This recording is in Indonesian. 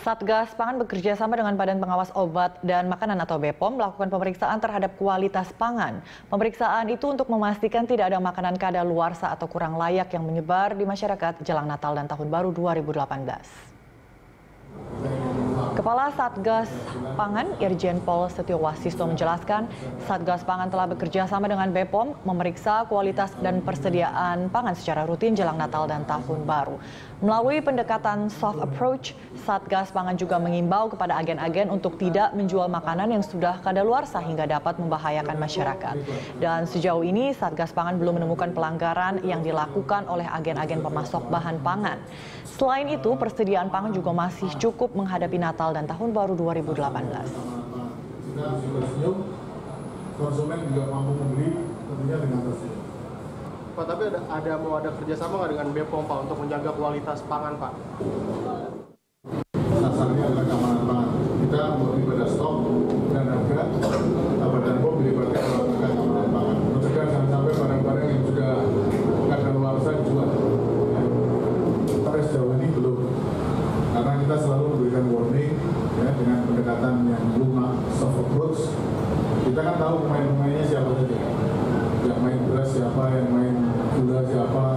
Satgas Pangan bekerja sama dengan Badan Pengawas Obat dan Makanan atau BPOM melakukan pemeriksaan terhadap kualitas pangan. Pemeriksaan itu untuk memastikan tidak ada makanan kadaluarsa atau kurang layak yang menyebar di masyarakat jelang Natal dan Tahun Baru 2018. Kepala Satgas Pangan Irjen Pol Setio Wasisto menjelaskan, Satgas Pangan telah bekerja sama dengan BPOM memeriksa kualitas dan persediaan pangan secara rutin jelang Natal dan Tahun Baru. Melalui pendekatan soft approach, Satgas Pangan juga mengimbau kepada agen-agen untuk tidak menjual makanan yang sudah kadaluarsa hingga dapat membahayakan masyarakat. Dan sejauh ini Satgas Pangan belum menemukan pelanggaran yang dilakukan oleh agen-agen pemasok bahan pangan. Selain itu, persediaan pangan juga masih cukup menghadapi Natal dan Tahun Baru 2018. Konsumen juga mampu membeli tentunya dengan tersedia. Pak, tapi mau ada kerjasama nggak dengan BPOM Pak untuk menjaga kualitas pangan Pak? Dasarnya adalah keamanan pangan. Kita lebih pada stok dan harga. Badan POM dilibatkan melakukan keamanan pangan. Mencegah jangan sampai barang-barang yang sudah kadaluarsa dijual. Sampai sejauh ini belum. Karena kita selalu memberikan warning ya, dengan pendekatan yang lunak, soft approach. Kita kan tahu pemain-pemainnya siapa saja. Yang main beras siapa, yang main gula siapa,